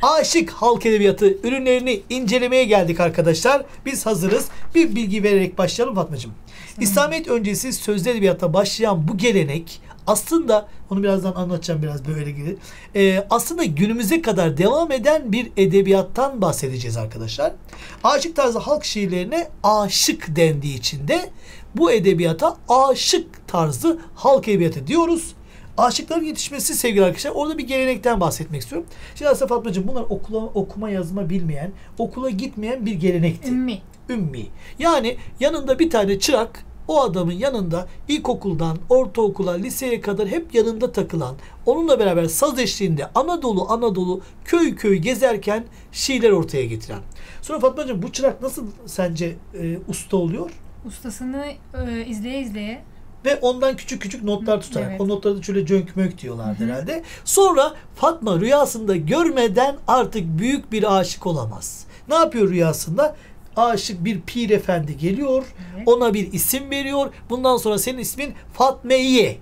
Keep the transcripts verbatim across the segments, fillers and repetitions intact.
Aşık halk edebiyatı ürünlerini incelemeye geldik arkadaşlar. Biz hazırız. Bir bilgi vererek başlayalım Fatmacığım. İslamiyet öncesi sözlü edebiyatta başlayan bu gelenek aslında, onu birazdan anlatacağım, biraz böyle gelir. Ee, aslında günümüze kadar devam eden bir edebiyattan bahsedeceğiz arkadaşlar. Aşık tarzı halk şiirlerine aşık dendiği için de bu edebiyata aşık tarzı halk edebiyatı diyoruz. Aşıkların yetişmesi sevgili arkadaşlar, orada bir gelenekten bahsetmek istiyorum. Şimdi aslında Fatmacığım, bunlar okula, okuma yazma bilmeyen, okula gitmeyen bir gelenekti. Ümmi. Ümmi. Yani yanında bir tane çırak, o adamın yanında ilkokuldan ortaokula, liseye kadar hep yanında takılan, onunla beraber saz eşliğinde Anadolu Anadolu köy köy gezerken şiirler ortaya getiren. Sonra Fatmacığım, bu çırak nasıl sence e, usta oluyor? Ustasını e, izleye izleye. Ve ondan küçük küçük notlar tutarak. Evet. O notları da şöyle cönk mönk diyorlardı herhalde. Sonra Fatma rüyasında görmeden artık büyük bir aşık olamaz. Ne yapıyor rüyasında? Aşık bir pir efendi geliyor. Evet. Ona bir isim veriyor. Bundan sonra senin ismin Fatmeye.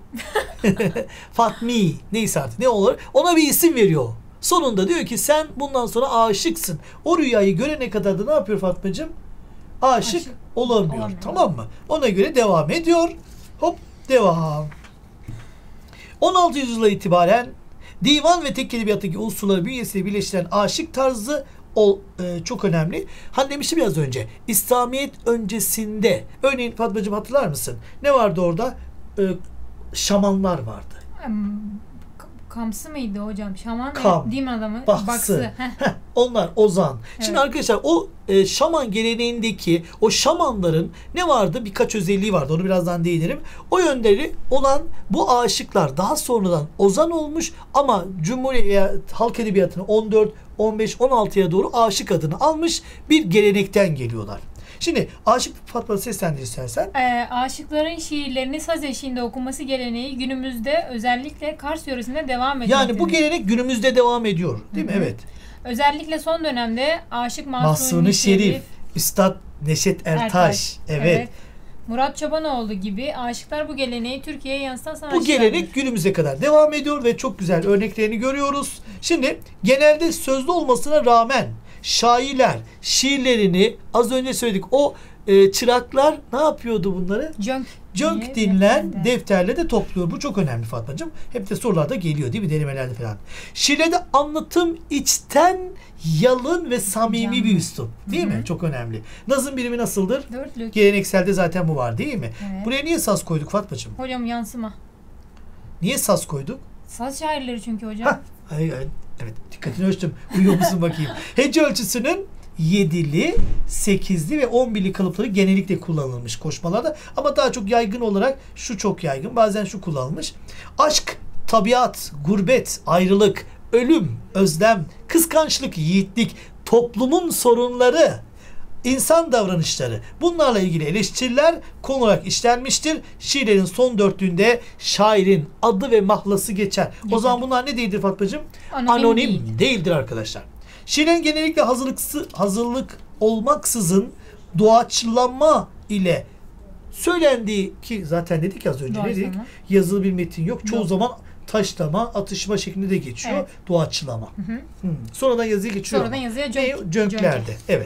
Fatmi. Neyse artık ne olur. Ona bir isim veriyor. Sonunda diyor ki sen bundan sonra aşıksın. O rüyayı görene kadar da ne yapıyor Fatmacığım? Aşık, Aşık olamıyor. olamıyor. Tamam mı? Ona göre devam ediyor. Hop devam. on altıncı yüzyıla itibaren divan ve tek edebiyattaki unsurları bünyesiyle birleştiren aşık tarzı o, e, çok önemli. Hani demiştim biraz önce, İslamiyet öncesinde, örneğin Fatmacığım hatırlar mısın? Ne vardı orada? E, şamanlar vardı. Kamsı mıydı hocam? Şaman Kam, değil mi adamı? Baksı. Baksı. Heh, onlar ozan. Evet. Şimdi arkadaşlar o e, şaman geleneğindeki o şamanların ne vardı? Birkaç özelliği vardı. Onu birazdan değinirim. O yönleri olan bu aşıklar daha sonradan ozan olmuş ama Cumhuriyet halk edebiyatını on dört, on beş, on altıya doğru aşık adını almış bir gelenekten geliyorlar. Şimdi Aşık Fatma seslendir istersen. E, aşıkların şiirlerini saz eşliğinde okunması geleneği günümüzde özellikle Kars yöresinde devam ediyor. Yani bu gelenek günümüzde devam ediyor. Değil Hı-hı. mi? Evet. Özellikle son dönemde Aşık Mahsuni Şerif, Şerif, Üstad Neşet Ertaş, Ertaş. Evet. evet. Murat Çobanoğlu gibi aşıklar bu geleneği Türkiye'ye yansıtan sanatçılardır. Bu gelenek günümüze kadar devam ediyor ve çok güzel örneklerini görüyoruz. Şimdi genelde sözlü olmasına rağmen şairler şiirlerini, az önce söyledik, o e, çıraklar ne yapıyordu bunları? Cönk. Cönk dinlen defterle. defterle de topluyor. Bu çok önemli Fatmacığım. Hep de sorularda geliyor değil mi? Denemelerde falan. Şiirlerde anlatım içten, yalın ve samimi Can. bir üslup. Değil Hı-hı. mi? Çok önemli. Nazım birimi nasıldır? Dörtlük. Gelenekselde zaten bu var değil mi? Evet. Buraya niye saz koyduk Fatmacığım? Hocam yansıma. Niye saz koyduk? Saz şairleri çünkü hocam. Hah. Hayır, hayır. Evet, dikkatini ölçtüm. Uyuyor musun bakayım? Hece ölçüsünün yedili, sekizli ve on birli kalıpları genellikle kullanılmış koşmalarda. Ama daha çok yaygın olarak şu çok yaygın. Bazen şu kullanılmış. Aşk, tabiat, gurbet, ayrılık, ölüm, özlem, kıskançlık, yiğitlik, toplumun sorunları, İnsan davranışları, bunlarla ilgili eleştiriler konu olarak işlenmiştir. Şiirlerin son dörtlüğünde şairin adı ve mahlası geçer. geçer. O zaman bunlar ne değildir Fatmacığım? Anonim, Anonim değil. değildir arkadaşlar. Şiirin genellikle hazırlıksı, hazırlık olmaksızın doğaçlama ile söylendiği, ki zaten dedik az önce, ne dedik? Yazılı bir metin yok. Çoğu yok. zaman taşlama, atışma şeklinde de geçiyor. Evet. Doğaçlama. Hı hı. Hmm. Sonradan yazıya geçiyor. Sonradan yazıya cönk. Cönklerde. Cönk. Evet.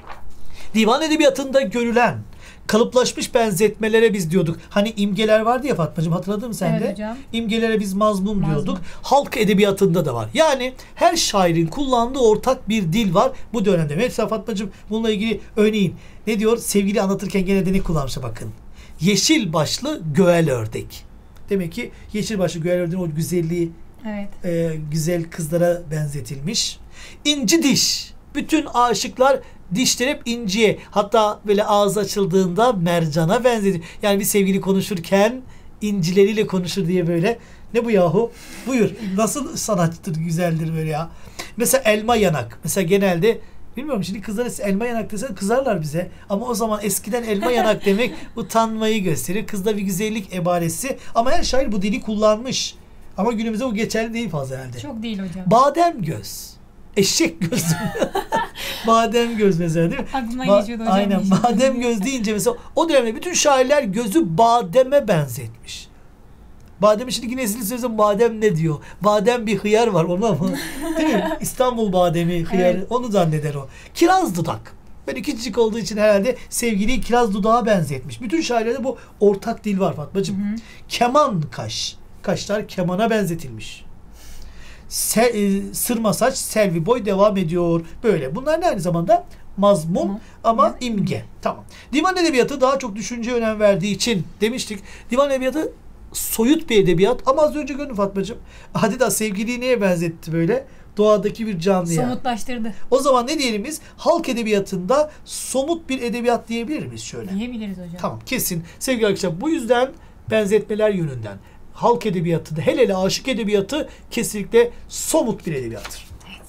Divan edebiyatında görülen kalıplaşmış benzetmelere biz diyorduk. Hani imgeler vardı ya Fatmacığım, hatırladın mı sen evet de? Hocam. İmgelere biz mazmum, mazmum diyorduk. Halk edebiyatında da var. Yani her şairin kullandığı ortak bir dil var bu dönemde. Mesela Fatmacığım bununla ilgili örneğin ne diyor? Sevgili anlatırken gene de ne kullanmışsa bakın. Yeşil başlı göğel ördek. Demek ki yeşil başlı göğel ördeğin o güzelliği evet. e, güzel kızlara benzetilmiş. İnci diş. Bütün aşıklar dişleri hep inciye, hatta böyle ağız açıldığında mercana benzetir. Yani bir sevgili konuşurken incileriyle konuşur diye böyle. Ne bu yahu? Buyur. Nasıl sanatçıdır, güzeldir böyle ya. Mesela elma yanak. Mesela genelde bilmiyorum, şimdi kızlar elma yanak desen kızarlar bize. Ama o zaman eskiden elma yanak demek utanmayı gösterir. Kızda bir güzellik ebaresi. Ama her şair bu dili kullanmış. Ama günümüzde bu geçerli değil fazla herhalde. Çok değil hocam. Badem göz. Eşek gözü. Badem göz mesela değil mi? Aklıma ba- geçiyordu hocam. Aynen. Badem göz deyince mesela o dönemde bütün şairler gözü bademe benzetmiş. Badem şimdi nesli sözü badem ne diyor? Badem bir hıyar var ona mı? Değil mi? İstanbul bademi hıyarı. Evet. Onu zanneder o. Kiraz dudak. Böyle küçücük olduğu için herhalde sevgiliyi kiraz dudağa benzetmiş. Bütün şairlerde bu ortak dil var Fatmacığım. Hı hı. Keman kaş. Kaşlar kemana benzetilmiş. Se, e, sırma saç, selvi boy devam ediyor. Böyle. Bunlar ne aynı zamanda? Mazmun Hı. ama Hı. imge. Tamam. Divan edebiyatı daha çok düşünceye önem verdiği için demiştik. Divan edebiyatı soyut bir edebiyat ama az önce gördün Fatmacığım. Adidas sevgiliyi neye benzetti böyle? Doğadaki bir canlıya. Somutlaştırdı. O zaman ne diyelim biz? Halk edebiyatında somut bir edebiyat diyebilir miyiz şöyle? Diyebiliriz hocam. Tamam, kesin. Sevgili arkadaşlar, bu yüzden benzetmeler yönünden halk edebiyatı, hele hele aşık edebiyatı kesinlikle somut bir edebiyattır. Evet.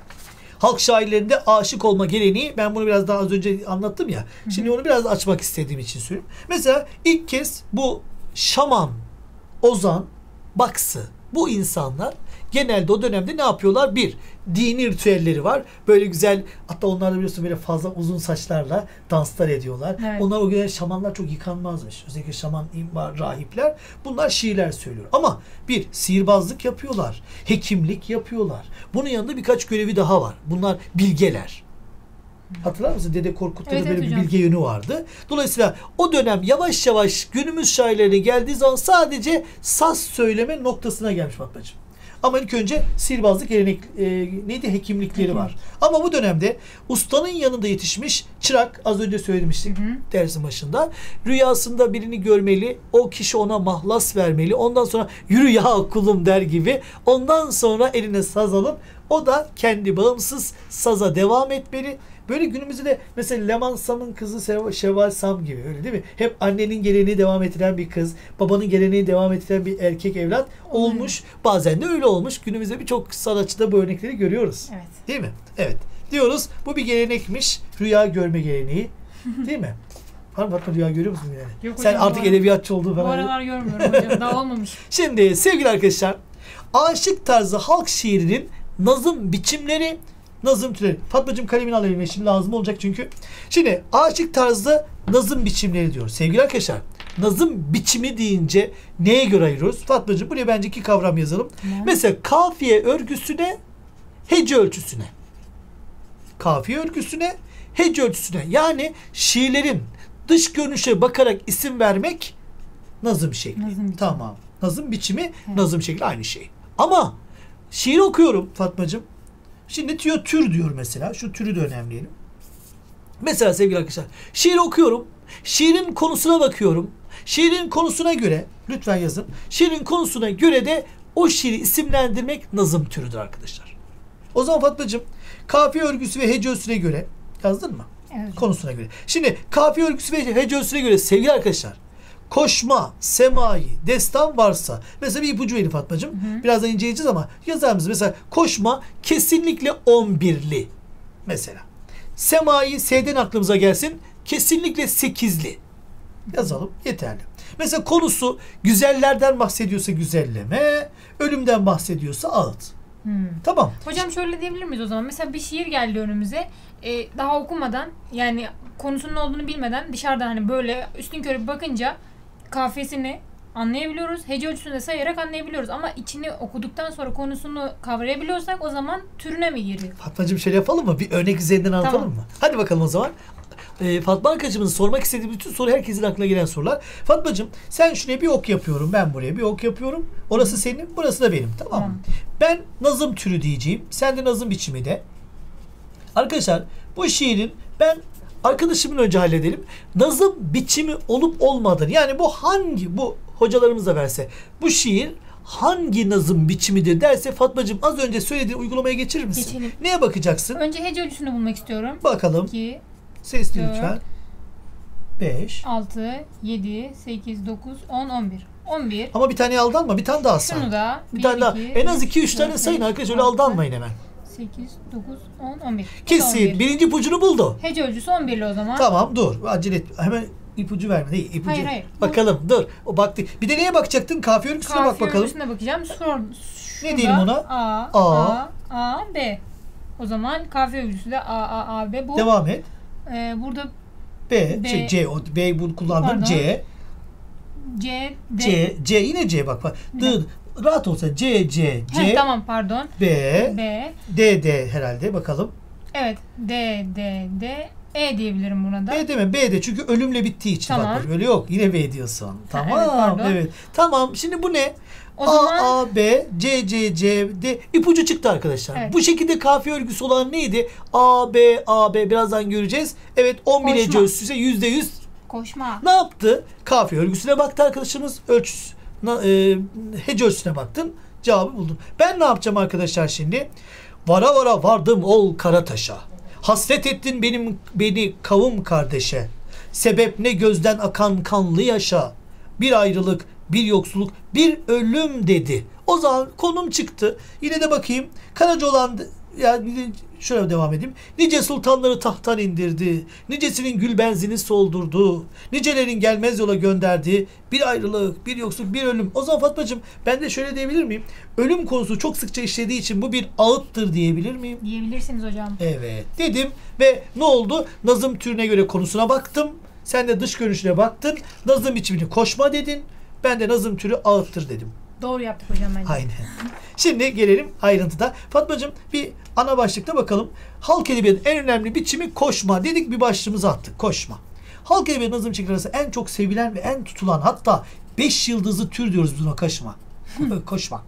Halk şairlerinde aşık olma geleneği, ben bunu biraz daha az önce anlattım ya. Hı hı. Şimdi onu biraz açmak istediğim için söylüyorum. Mesela ilk kez bu şaman, ozan, baksı, bu insanlar genelde o dönemde ne yapıyorlar? Bir, dini ritüelleri var. Böyle güzel, hatta onlar da biliyorsun böyle fazla uzun saçlarla danslar ediyorlar. Evet. Onlar o gün şamanlar çok yıkanmazmış. Özellikle şaman, imbar, rahipler. Bunlar şiirler söylüyor. Ama bir, sihirbazlık yapıyorlar. Hekimlik yapıyorlar. Bunun yanında birkaç görevi daha var. Bunlar bilgeler. Hatırlar mısın? Dede Korkut'ta Evet, da böyle evet bir hocam. bilge yönü vardı. Dolayısıyla o dönem yavaş yavaş günümüz şairlerine geldiği zaman sadece saz söyleme noktasına gelmiş Fatmacığım. Ama ilk önce sihirbazlık gelenek, e, neydi? Hekimlikleri Hekim. var. Ama bu dönemde ustanın yanında yetişmiş çırak, az önce söylemiştik Hı hı. dersin başında, rüyasında birini görmeli, o kişi ona mahlas vermeli, ondan sonra yürü ya kulum der gibi, ondan sonra eline saz alıp o da kendi bağımsız saza devam etmeli. Böyle günümüzde de mesela Leman Sam'ın kızı Sev- Şevval Sam gibi, öyle değil mi? Hep annenin geleneğini devam ettiren bir kız, babanın geleneğini devam ettiren bir erkek evlat olmuş. Bazen de öyle olmuş. Günümüzde birçok sanatçıda bu örnekleri görüyoruz. Evet. Değil mi? Evet. Diyoruz bu bir gelenekmiş. Rüya görme geleneği. Değil mi? Var mı Fatma, rüya görüyor musun yani? Yok Sen hocam, artık bu ara- edebiyatçı olduğu Bu falan. aralar görmüyorum hocam. Daha olmamış. Şimdi sevgili arkadaşlar, aşık tarzı halk şiirinin nazım biçimleri, nazım türleri. Fatmacığım kalemini alayım, şimdi lazım olacak çünkü. Şimdi aşık tarzı nazım biçimleri diyor. Sevgili arkadaşlar, nazım biçimi deyince neye göre ayırıyoruz? Fatmacığım buraya bence iki kavram yazalım. Tamam. Mesela kafiye örgüsüne, hece ölçüsüne. Kafiye örgüsüne, hece ölçüsüne. Yani şiirlerin dış görünüşe bakarak isim vermek nazım şekli. Nazım biçimi. Tamam. Nazım biçimi, Evet. nazım şekli aynı şey. Ama şiir okuyorum Fatmacığım. Şimdi diyor tür diyor mesela. Şu türü de önemleyelim. Mesela sevgili arkadaşlar, şiir okuyorum. Şiirin konusuna bakıyorum. Şiirin konusuna göre, lütfen yazın. Şiirin konusuna göre de o şiiri isimlendirmek nazım türüdür arkadaşlar. O zaman Fatmacığım, kafiye örgüsü ve hece ölçüsüne göre yazdın mı? Evet. Konusuna göre. Şimdi kafiye örgüsü ve hece ölçüsüne göre sevgili arkadaşlar, koşma, semai, destan varsa, mesela bir ipucu verin Fatmacığım. Hı hı. Birazdan inceleyeceğiz ama yazar mısın? Mesela koşma kesinlikle on birli. Mesela. Semai, S'den aklımıza gelsin. Kesinlikle sekizli. Yazalım. Yeterli. Mesela konusu güzellerden bahsediyorsa güzelleme, ölümden bahsediyorsa ağıt. Hmm. Tamam. Hocam şöyle diyebilir miyiz o zaman? Mesela bir şiir geldi önümüze. e, daha okumadan, yani konusunun olduğunu bilmeden dışarıdan hani böyle üstünkörü bakınca kafiyesini anlayabiliyoruz. Hece ölçüsünü de sayarak anlayabiliyoruz. Ama içini okuduktan sonra konusunu kavrayabiliyorsak o zaman türüne mi giriyor? Fatmacığım şöyle yapalım mı? Bir örnek üzerinden anlatalım Tamam. mı? Hadi bakalım o zaman. Ee, Fatma arkadaşımızın sormak istediği bütün soru, herkesin aklına gelen sorular. Fatmacığım sen şuraya bir ok yapıyorum. Ben buraya bir ok yapıyorum. Orası senin, burası da benim. Tamam mı? Tamam. Ben nazım türü diyeceğim. Sen de nazım biçimi de. Arkadaşlar bu şiirin, ben arkadaşımın önce halledelim. Nazım biçimi olup olmadığını, yani bu hangi, bu hocalarımız da verse, bu şiir hangi nazım biçimidir derse Fatmacığım az önce söylediğin uygulamaya geçirir misin? Geçelim. Neye bakacaksın? Önce hece ölçüsünü bulmak istiyorum. Bakalım. iki, Sesli dört, lütfen. beş. altı, yedi, sekiz, dokuz, on, on bir. on bir. Ama bir tane aldanma. Bir tane daha say. Şunu da Bir tane daha. En az iki üç tane sayın arkadaşlar. Öyle aldanmayın hemen. sekiz, dokuz, on, on bir. Bu da on Kesin. bir. Birinci ipucunu buldu. Hece ölçüsü on birli o zaman. Tamam dur. Acele et. Hemen ipucu verme. Değil. İpucu. Hayır, hayır. Bakalım dur. O baktı. Bir de neye bakacaktın? Kafiye örgüsüne bak Kafiye bakalım. örgüsüne bakacağım. Sor, Ne diyelim ona? A, A. A, A, B. O zaman kafiye örgüsü de A, A, A, B. Bu, Devam et. e, burada B. B. Şey, C. O, B bunu kullandım. Pardon. C. C, D. C, C yine C bak. bak. D, rahat olsa C, C, C. Heh, tamam pardon. B, B. D, D herhalde bakalım. Evet. D, D, D. E diyebilirim buna da. B deme. B de çünkü ölümle bittiği için. Tamam. Bak öyle yok. Yine B diyorsun. Tamam. evet, pardon. Evet. Tamam. Şimdi bu ne? O A, zaman A, B, C, C, C, D. İpucu çıktı arkadaşlar. Evet. Bu şekilde kafiye örgüsü olan neydi? A, B, A, B. Birazdan göreceğiz. Evet. on bin Koşma. hece üstüse yüzde yüz koşma. ne yaptı? Kafiye örgüsüne baktı arkadaşımız. Ölçüsü, na- e, hece ölçüsüne baktın. Cevabı buldun. Ben ne yapacağım arkadaşlar şimdi? Vara vara vardım ol Karataş'a. Hasret ettin benim beni kavum kardeşe. Sebep ne gözden akan kanlı yaşa. Bir ayrılık, bir yoksulluk, bir ölüm dedi. O zaman konum çıktı. Yine de bakayım. Karacaoğlan yani şöyle devam edeyim. Nice sultanları tahttan indirdi. Nicesinin gül benzini soldurdu. Nicelerin gelmez yola gönderdi. Bir ayrılık, bir yoksulluk, bir ölüm. O zaman Fatmacığım ben de şöyle diyebilir miyim? Ölüm konusu çok sıkça işlediği için bu bir ağıttır diyebilir miyim? Diyebilirsiniz hocam. Evet dedim ve ne oldu? Nazım türüne göre konusuna baktım. Sen de dış görünüşüne baktın. Nazım biçimini koşma dedin. Ben de nazım türü ağıttır dedim. Doğru yaptık hocam bence. Aynen. Şimdi gelelim ayrıntıda. Fatmacığım bir ana başlıkta bakalım. Halk edebiyatının en önemli biçimi koşma dedik, bir başlığımızı attık. Koşma. Halk edebiyatı nazım şekli arasında en çok sevilen ve en tutulan, hatta beş yıldızlı tür diyoruz biz buna, koşma. Koşma.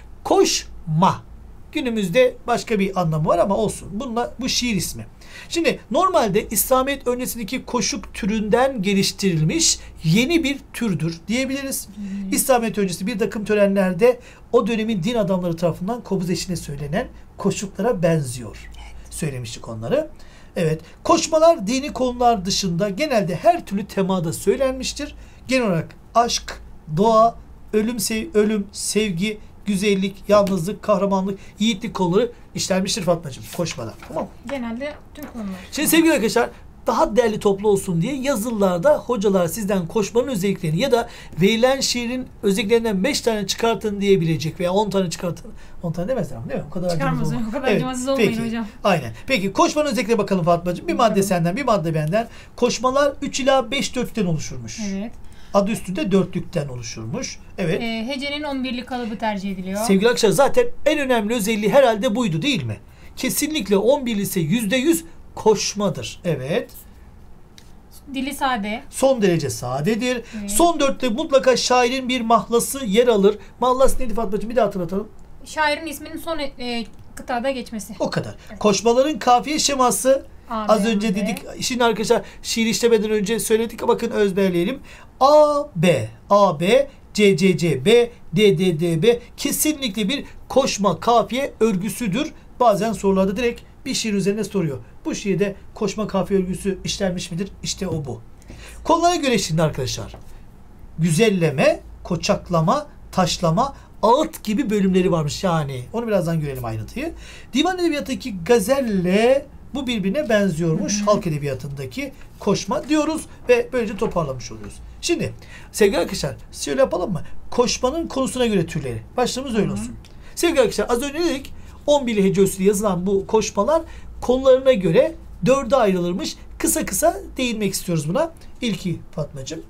Koşma. Günümüzde başka bir anlamı var ama olsun. Bununla, bu şiir ismi. Şimdi normalde İslamiyet öncesindeki koşuk türünden geliştirilmiş yeni bir türdür diyebiliriz. Hmm. İslamiyet öncesi bir takım törenlerde o dönemin din adamları tarafından kobuz eşine söylenen koşuklara benziyor. Evet. Söylemiştik onları. Evet. Koşmalar dini konular dışında genelde her türlü temada söylenmiştir. Genel olarak aşk, doğa, ölüm, sev ölüm, sevgi, güzellik, yalnızlık, kahramanlık, yiğitlik konuları işlenmiştir Fatmacığım. Koşmalar. Tamam mı? Genelde tüm konular. Şimdi sevgili arkadaşlar, daha değerli toplu olsun diye yazılarda hocalar sizden koşmanın özelliklerini ya da verilen şiirin özelliklerinden beş tane çıkartın diyebilecek veya on tane çıkartın. on tane demezler ama değil mi? O kadar Çıkarmaz. O kadar acımasız evet, olmayın peki, hocam. Aynen. Peki koşmanın özelliklerine bakalım Fatmacığım. Bir madde senden, bir madde benden. Koşmalar üç ila beş dörtlükten oluşurmuş. Evet. Adı üstünde dörtlükten oluşurmuş. Evet. E, hecenin on birlik kalıbı tercih ediliyor. Sevgili arkadaşlar, zaten en önemli özelliği herhalde buydu değil mi? Kesinlikle on bir ise yüzde yüz koşmadır. Evet. Dili sade. Son derece sadedir. Evet. Son dörtte mutlaka şairin bir mahlası yer alır. Mahlası neydi Fatmacığım? Bir daha hatırlatalım. Şairin isminin son e, kıtada geçmesi. O kadar. Evet. Koşmaların kafiye şeması A, az B, önce B. dedik. Şimdi arkadaşlar şiir işlemeden önce söyledik. Bakın ezberleyelim. A, B, A, B, C, C, C, B, D, D, D, B kesinlikle bir koşma kafiye örgüsüdür. Bazen sorularda direkt bir şiir üzerine soruyor. Bu şiirde koşma kafiye örgüsü işlenmiş midir? İşte o bu. Konulara göre şimdi arkadaşlar güzelleme, koçaklama, taşlama, ağıt gibi bölümleri varmış yani. Onu birazdan görelim ayrıntıyı. Divan edebiyatındaki gazelle bu birbirine benziyormuş. Hı hı. Halk edebiyatındaki koşma diyoruz ve böylece toparlamış oluyoruz. Şimdi sevgili arkadaşlar şöyle yapalım mı? Koşmanın konusuna göre türleri. Başlığımız öyle olsun. Hı hı. Sevgili arkadaşlar az önce dedik on birli hece ölçüsü yazılan bu koşmalar konularına göre dörde ayrılırmış. Kısa kısa değinmek istiyoruz buna. İlki Fatmacığım.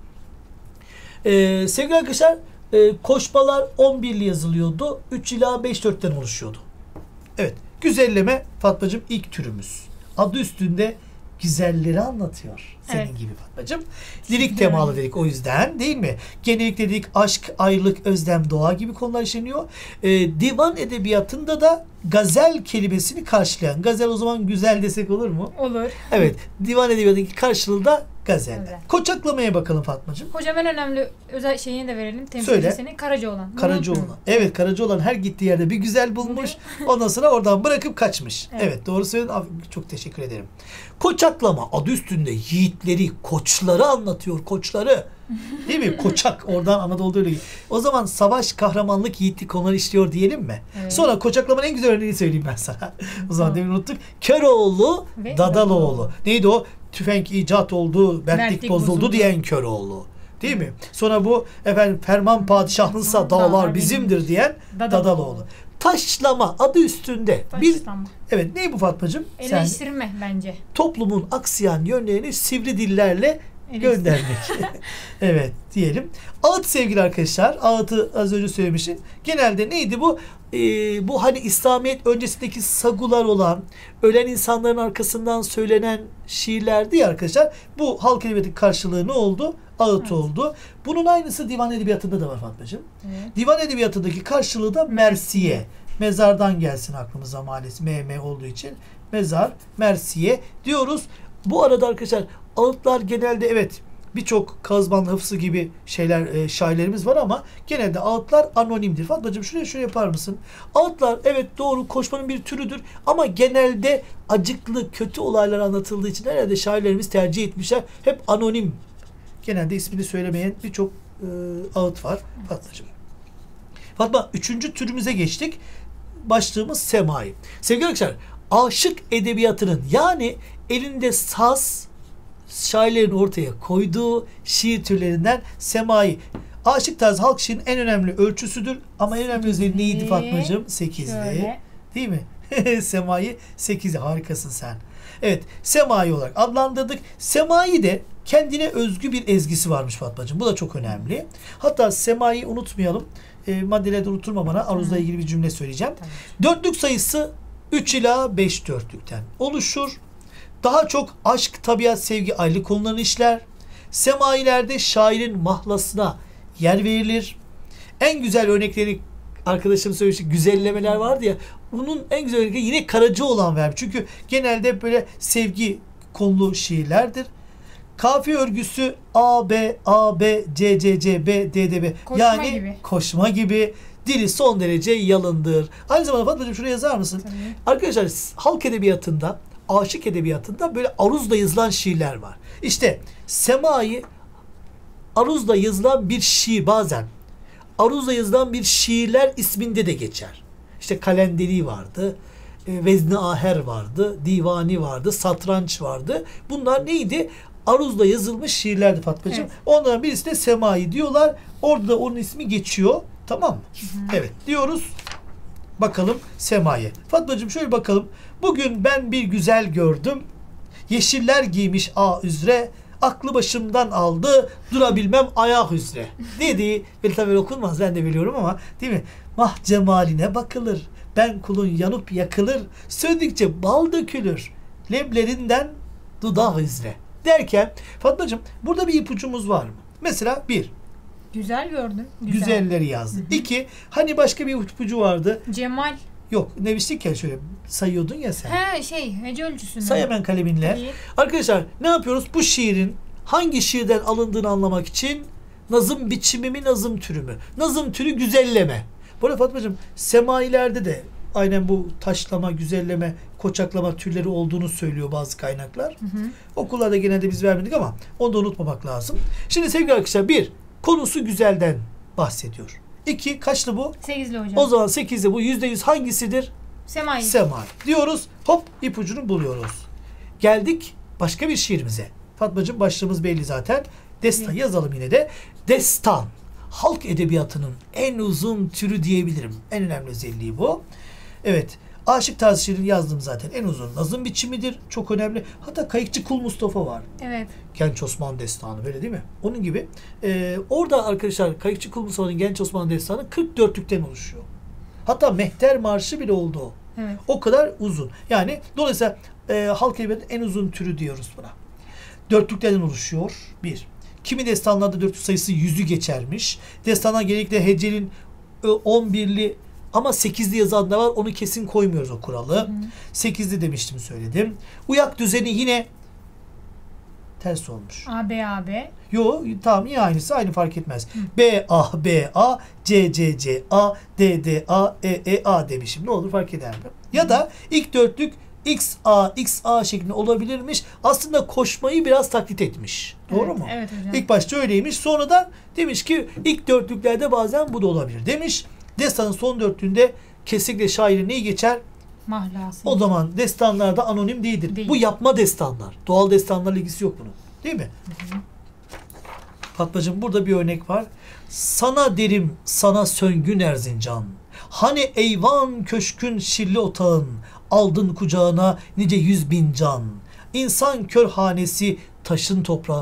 Ee, sevgili arkadaşlar e, koşmalar on birli yazılıyordu. üç ila beş dörtten oluşuyordu. Evet. Güzelleme Fatmacığım ilk türümüz. Adı üstünde güzelleri anlatıyor. Senin evet. gibi Fatmacığım. Lirik temalı dedik o yüzden değil mi? Genellikle dedik aşk, ayrılık, özlem, doğa gibi konular işleniyor. Ee, divan edebiyatında da gazel kelimesini karşılayan. Gazel o zaman güzel desek olur mu? Olur. Evet. Divan edebiyatındaki karşılığı da gazel. Evet. Koçaklamaya bakalım Fatmacığım. Hocam en önemli özel şeyini de verelim. Temsilcisini Karacaoğlan. Karacaoğlan. Evet, Karacaoğlan her gittiği yerde bir güzel bulmuş. Ondan sonra oradan bırakıp kaçmış. Evet, evet doğru söyledin. Çok teşekkür ederim. Koçaklama adı üstünde yiğitleri, koçları anlatıyor. Koçları. Değil mi? Koçak. Oradan Anadolu'da öyle. O zaman savaş, kahramanlık, yiğitlik konuları işliyor diyelim mi? Evet. Sonra koçaklamanın en güzel örneğini söyleyeyim ben sana. O zaman demin unuttuk. Köroğlu, Ve Dadaloğlu. Neydi o? Tüfek icat oldu, mertlik bozuldu, bozuldu diyen Köroğlu. Değil mi? Sonra bu efendim ferman padişahınsa dağlar bizimdir diyen Dadaloğlu. Taşlama adı üstünde. Taşlama. Bir, evet ne bu Fatmacığım? Eleştirme Sen, bence. Toplumun aksayan yönlerini sivri dillerle göndermek. Evet diyelim. Ağıt sevgili arkadaşlar. Ağıt'ı az önce söylemiştim. Genelde neydi bu? Ee, bu hani İslamiyet öncesindeki sagular olan, ölen insanların arkasından söylenen şiirlerdi ya arkadaşlar. Bu halk edebiyatı karşılığı ne oldu? Ağıt evet. oldu. Bunun aynısı divan edebiyatında da var Fatmacığım. Evet. Divan edebiyatındaki karşılığı da mersiye. Mezardan gelsin aklımıza maalesef. M M olduğu için. Mezar, mersiye diyoruz. Bu arada arkadaşlar ağıtlar genelde evet birçok Kazman Hıfzı gibi şeyler, e, şairlerimiz var ama genelde ağıtlar anonimdir. Fatmacığım şuraya şöyle yapar mısın? Ağıtlar evet doğru koşmanın bir türüdür ama genelde acıklı, kötü olaylar anlatıldığı için herhalde şairlerimiz tercih etmişler. Hep anonim. Genelde ismini söylemeyen birçok e, ağıt var Fatmacığım. Fatma üçüncü türümüze geçtik. Başlığımız semai. Sevgili arkadaşlar aşık edebiyatının yani elinde saz şairlerin ortaya koyduğu şiir türlerinden semai. Aşık tarzı halk şiirinin en önemli ölçüsüdür. Ama en önemli özelliği neydi Fatmacığım? sekizli. Değil mi? Semai sekizli. Harikasın sen. Evet. Semai olarak adlandırdık. Semai de kendine özgü bir ezgisi varmış Fatmacığım. Bu da çok önemli. Hatta semai unutmayalım. E, maddelerde unutulmamana aruzla ilgili bir cümle söyleyeceğim. Tamam. Dörtlük sayısı üç ila beş dörtlükten oluşur. Daha çok aşk, tabiat, sevgi ayrı konularını işler. Semailerde şairin mahlasına yer verilir. En güzel örnekleri arkadaşım söylemişti. Güzellemeler vardı ya. Bunun en güzel örnekleri yine Karacaoğlan vermiş. Çünkü genelde böyle sevgi konulu şiirlerdir. Kafiye örgüsü A, B, A, B, C, C, C, B, D, D, B. Koşma yani gibi. Koşma gibi. Dili son derece yalındır. Aynı zamanda Fatmacığım şuraya yazar mısın? Tabii. Arkadaşlar halk edebiyatında aşık edebiyatında böyle aruzla yazılan şiirler var. İşte semai aruzla yazılan bir şiir bazen aruzla yazılan bir şiirler isminde de geçer. İşte Kalenderi vardı, e, Vezni Aher vardı, Divani vardı, Satranç vardı. Bunlar neydi? Aruzla yazılmış şiirlerdi Fatmacığım. Evet. Onların birisi de semai diyorlar. Orada da onun ismi geçiyor. Tamam mı? Hı hı. Evet diyoruz. Bakalım semaiye. Fatmacığım şöyle bakalım. Bugün ben bir güzel gördüm. Yeşiller giymiş a üzere. Aklı başımdan aldı. Durabilmem ayak üzere. Dedi. Böyle tabii okunmaz. Ben de biliyorum ama değil mi? Mah cemaline bakılır. Ben kulun yanıp yakılır. Söndükçe bal dökülür. Leblerinden dudak üzere. Derken Fatmacığım burada bir ipucumuz var mı? Mesela bir. Güzel gördüm. Güzel. Güzelleri yazdı. Hı hı. İki. Hani başka bir ipucu vardı. Cemal. Yok. Ne demiştik ya şöyle sayıyordun ya sen. He şey hece ölçüsünü. Say hemen kaleminle. İyi. Arkadaşlar ne yapıyoruz? Bu şiirin hangi şiirden alındığını anlamak için nazım biçimi mi nazım türü mü? Nazım türü güzelleme. Bu arada Fatmacığım semailerde de aynen bu taşlama, güzelleme, koçaklama türleri olduğunu söylüyor bazı kaynaklar. Hı hı. Okullarda genelde biz vermedik ama onu da unutmamak lazım. Şimdi sevgili arkadaşlar bir, konusu güzelden bahsediyor. İki, kaçlı bu? Sekizli hocam. O zaman sekizli bu. Yüzde yüz hangisidir? Semai. Semai. Diyoruz. Hop ipucunu buluyoruz. Geldik başka bir şiirimize. Fatmacığım başlığımız belli zaten. Destan evet. Yazalım yine de. Destan. Halk edebiyatının en uzun türü diyebilirim. En önemli özelliği bu. Evet. Aşık tarzı şiirini yazdım zaten. En uzun nazım biçimidir. Çok önemli. Hatta Kayıkçı Kul Mustafa var. Evet. Genç Osman Destanı böyle değil mi? Onun gibi. Ee, orada arkadaşlar Kayıkçı Kul Mustafa'nın Genç Osman Destanı kırk dörtlükten oluşuyor. Hatta Mehter Marşı bile oldu o. Evet. O kadar uzun. Yani dolayısıyla e, halk edebiyatının en uzun türü diyoruz buna. Dörtlüklerden oluşuyor. Bir. Kimi destanlarda dörtlük sayısı yüzü geçermiş. Destanlar genellikle hecelin on birli ama sekizli yazan da var. Onu kesin koymuyoruz o kuralı. Hı. sekizli demiştim söyledim. Uyak düzeni yine ters olmuş. A, B, A, B. Yo tamam yine aynısı. Aynı fark etmez. Hı. B, A, B, A, C, C, C, A, D, D, A, E, E, A demişim. Ne olur fark eder mi? Ya da ilk dörtlük X, A, X, A şeklinde olabilirmiş. Aslında koşmayı biraz taklit etmiş. Doğru evet, mu? Evet hocam. İlk başta öyleymiş. Sonradan demiş ki ilk dörtlüklerde bazen bu da olabilir demiş. Destanın son dörtlüğünde kesinlikle şairin neyi geçer? Mahlası. O zaman destanlarda anonim değildir. Değil. Bu yapma destanlar. Doğal destanlarla ilgisi yok bunun. Değil mi? Hı hı. Fatmacığım burada bir örnek var. Sana derim sana söngün Erzincan. Hani eyvan köşkün şirli otağın. Aldın kucağına nice yüz bin can. İnsan körhanesi taşın toprağın.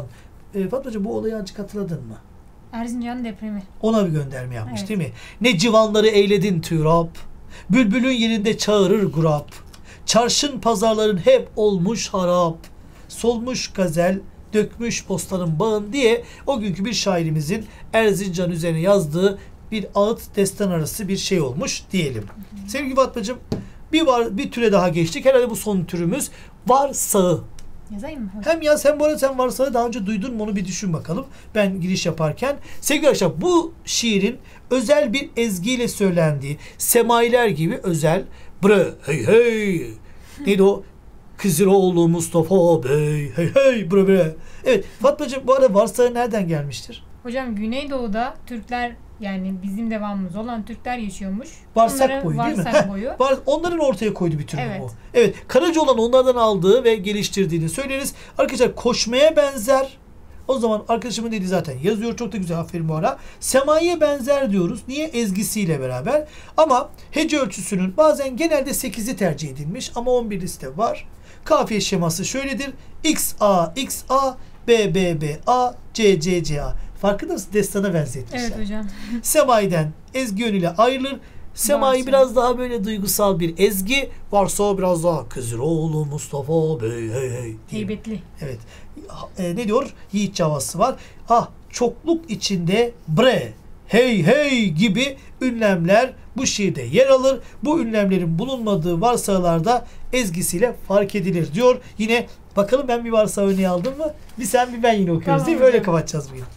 e, Fatmacığım bu olayı azıcık hatırladın mı? Erzincan depremi. Ona bir gönderme yapmış Evet. değil mi? Ne civanları eyledin türap, bülbülün yerinde çağırır gurap, çarşın pazarların hep olmuş harap, solmuş gazel, dökmüş postanın bağın diye o günkü bir şairimizin Erzincan üzerine yazdığı bir ağıt destan arası bir şey olmuş diyelim. Hı hı. Sevgili Fatmacığım, bir var bir türe daha geçtik. Herhalde bu son türümüz varsağı. Yazayım mı? Hem yaz hem bu arada sen varsağı daha önce duydun mu onu bir düşün bakalım. Ben giriş yaparken. Sevgili arkadaşlar, bu şiirin özel bir ezgiyle söylendiği, semailer gibi özel bre hey hey neydi o? Kızıroğlu Mustafa Bey hey hey bre bre. Evet Fatmacığım, bu arada varsağı nereden gelmiştir? Hocam Güneydoğu'da Türkler, yani bizim devamımız olan Türkler yaşıyormuş. Varsak Onların boyu değil mi? varsak boyu. Var, onların ortaya koyduğu bir tür mü Evet. bu? Evet. Karacaoğlan onlardan aldığı ve geliştirdiğini söyleriz. Arkadaşlar koşmaya benzer. O zaman arkadaşımın dediği zaten yazıyor. Çok da güzel, aferin bu ara. Semaiye benzer diyoruz. Niye? Ezgisiyle beraber. Ama hece ölçüsünün bazen genelde sekizi tercih edilmiş ama on birisi de var. Kafiye şeması şöyledir. X A X A B B B A C C C A. Farkında mısın? Destana benzetmişler. Evet hocam. Semaiden ezgi yönüyle ayrılır. Semai Varsa. biraz daha böyle duygusal bir ezgi. Varsa biraz daha Kızıroğlu Mustafa Bey hey hey. Heybetli. Evet. E, ne diyor? Yiğitçe havası var. Ah, çokluk içinde bre, hey hey gibi ünlemler bu şiirde yer alır. Bu ünlemlerin bulunmadığı varsağılarda ezgisiyle fark edilir diyor. Yine bakalım, ben bir varsağı örneği aldım mı? Bir sen bir ben yine okuyoruz Tamam, değil mi? Öyle hocam. kapatacağız bugün.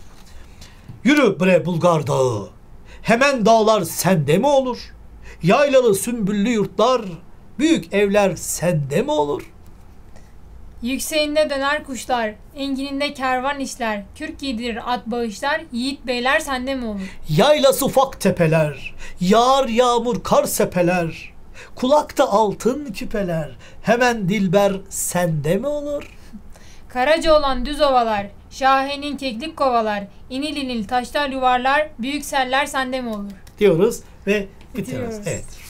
Yürü bre Bulgar dağı, hemen dağlar sende mi olur? Yaylalı sümbüllü yurtlar, büyük evler sende mi olur? Yükseğinde döner kuşlar, engininde kervan işler, kürk giydirir at bağışlar, yiğit beyler sende mi olur? Yaylası ufak tepeler, yağar yağmur kar sepeler, kulakta altın küpeler, hemen dilber sende mi olur? Karaca olan düz ovalar, Şahenin keklik kovalar, inil inil taşlar yuvarlar, büyük seller sende mi olur? Diyoruz ve bitiriyoruz. Bitiriyoruz. Evet.